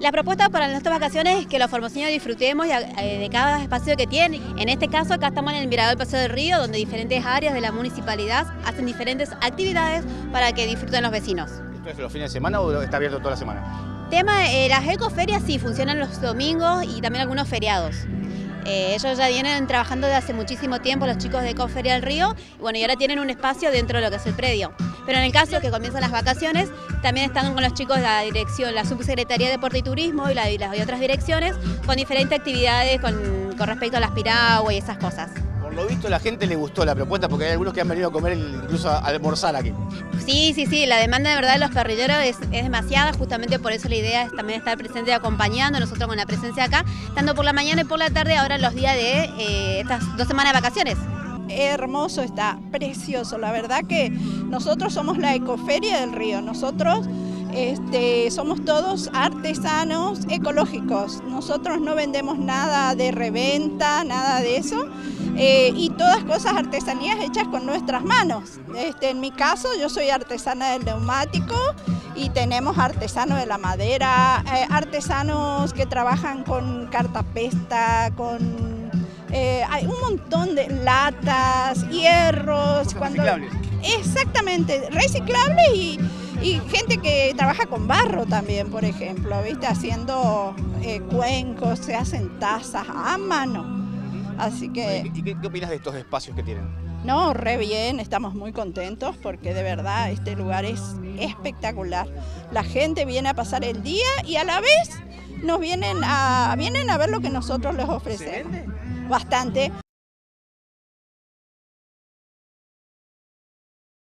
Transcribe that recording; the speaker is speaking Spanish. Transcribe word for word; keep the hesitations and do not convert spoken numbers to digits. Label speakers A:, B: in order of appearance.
A: La propuesta para nuestras vacaciones es que los formoseños disfrutemos de cada espacio que tienen. En este caso, acá estamos en el Mirador del Paseo del Río, donde diferentes áreas de la municipalidad hacen diferentes actividades para que disfruten los vecinos.
B: ¿Esto es los fines de semana o está abierto toda la semana?
A: Tema, eh, las ecoferias sí funcionan los domingos y también algunos feriados. Eh, ellos ya vienen trabajando desde hace muchísimo tiempo, los chicos de Ecoferia del Río, y bueno, y ahora tienen un espacio dentro de lo que es el predio. Pero en el caso que comienzan las vacaciones, también están con los chicos de la dirección, la Subsecretaría de Deporte y Turismo y, la, y las y otras direcciones, con diferentes actividades con, con respecto a las piraguas y esas cosas.
B: Por lo visto, a la gente le gustó la propuesta porque hay algunos que han venido a comer, incluso a almorzar aquí.
A: Sí, sí, sí, la demanda de verdad de los parrilleros es, es demasiada, justamente por eso la idea es también estar presente y acompañando, nosotros con la presencia acá, tanto por la mañana y por la tarde, ahora los días de eh, estas dos semanas de vacaciones.
C: Hermoso, está precioso, la verdad que nosotros somos la Ecoferia del Río, nosotros este, somos todos artesanos ecológicos, nosotros no vendemos nada de reventa, nada de eso, eh, y todas cosas artesanías hechas con nuestras manos. Este, en mi caso yo soy artesana del neumático y tenemos artesanos de la madera, eh, artesanos que trabajan con cartapesta, con... Eh, hay un montón de latas, hierros, cuando, exactamente, reciclables y, y gente que trabaja con barro también, por ejemplo, ¿viste? Haciendo eh, cuencos, se hacen tazas a mano. Así que...
B: ¿Y qué, qué opinas de estos espacios que tienen?
C: No, re bien, estamos muy contentos porque de verdad este lugar es espectacular. La gente viene a pasar el día y a la vez nos vienen a, vienen a ver lo que nosotros les ofrecemos. Bastante,